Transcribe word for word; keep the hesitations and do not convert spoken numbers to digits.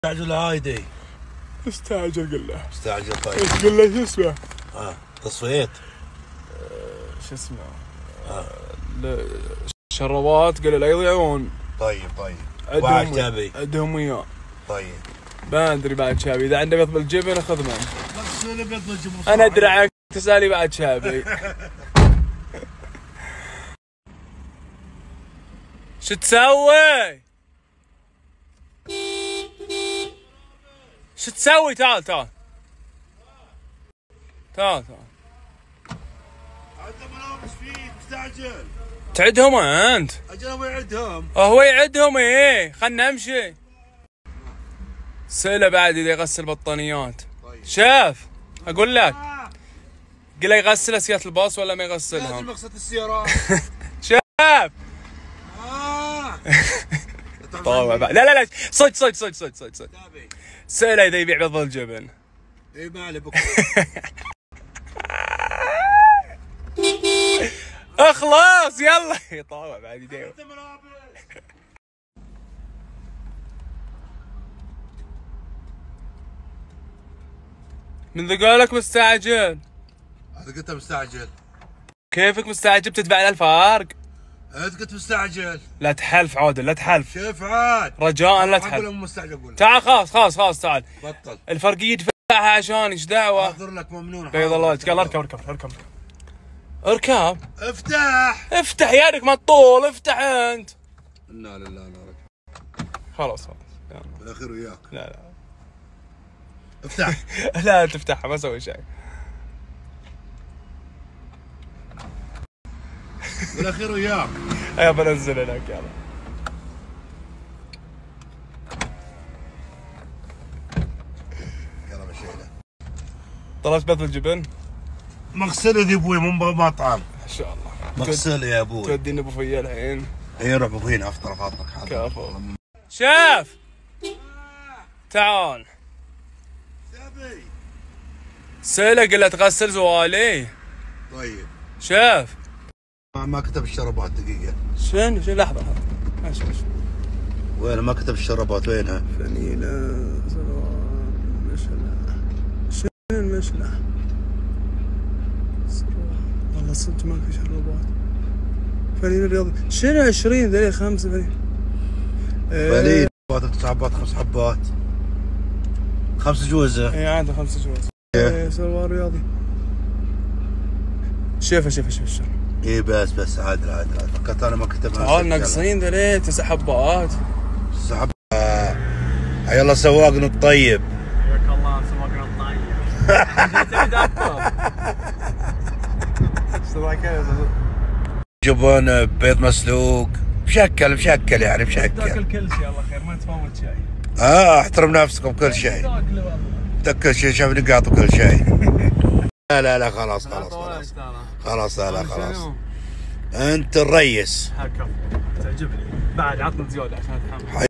استعجل هايدي. استعجل قل له. استعجل طيب. ايش قل له شو اسمه؟ اه تصفيت. آه شو اسمه؟ آه الشربات قال له لا يضيعون. طيب طيب. عندهم تبي؟ عندهم وياه. طيب. ما ادري بعد شابي، اذا عنده بيض بالجبن اخذ منه. بس انا بيض بالجبن. انا ادري عنك تسالي بعد شابي. شو تسوي؟ شو تسوي؟ تعال تعال تعال تعال. عندنا ملابس فيك مستعجل. تعدهم انت؟ اجل هو يعدهم. هو يعدهم ايه، خلنا نمشي. سأله بعد اذا يغسل بطانيات. طيب. شاف اقول لك قل له يغسل اسيات الباص ولا ما يغسلهم؟ لازم مقصد السيارات. شاف اه طبعا لا لا لا صدق صدق صدق صدق صدق صدق. سأله اذا يبيع بيض الجبن. اي ما عليه بكره. اخلاص يلا يطاوع بعد يديه. من ذا قالك مستعجل؟ هذا قلت مستعجل. كيفك مستعجل؟ بتدفع الفارق. انت قلت مستعجل. لا تحلف عودل لا تحلف. شوف عاد. رجاء لا تحلف. اقول مستعجل اقول. تعال خلاص خلاص خلاص تعال. بطل. الفرقية يدفعها عشان ايش دعوة؟ اعذر لك ممنون. بيض الله قال اركب اركب اركب اركب. افتح. افتح يدك ما تطول، افتح انت. لا لا لا لا. خلاص خلاص. بالاخير وياك. لا لا. افتح. لا تفتحها ما اسوي شيء. بالاخير وياك. يا بنزل هناك يلا. يلا مشينا. طلعت بيض الجبن؟ مغسله ذي ابوي مو مطعم. ان شاء الله. مغسله يا ابوي. توديني ابو فيا الحين. اي روح ابو فينا افطر افطرك حاضر. كفو. شاف تعال. تبي؟ سيله قل له تغسل زوالي. طيب. شاف ما كتب الشربات دقيقة. شنو شنو لحظة لحظة. ماشي ماشي. وين ما كتب الشربات وينها؟ فنيلة سروال مشلة. شنو المشلة؟ سروال والله صدق ما في شربات. فنيلة رياضي شنو عشرين ذي خمسة فنيلة. فنيلة تسع حبات خمس حبات. خمس جوزة. اي عنده خمس جوز. ايه سروال رياضي. شوفه شوفه شوف الشر. اي بس بس عادل عادل عادل فكرت انا ما كتبها. تعال ناقصين ذي تسع حبات. تسع حبات. يلا سواقنا الطيب. حياك الله سواقنا الطيب. جبن بيض مسلوق مشكل مشكل يعني مشكل. تاكل كل شيء الله خير ما تفوت شيء. اه احترم نفسكم كل شيء. تاكل شيء شاف نقاط وكل شيء. لا لا لا خلاص خلاص خلاص خلاص لا لا خلاص. انت الريس. تعجبني بعد عطنا زياده عشان اتحمل.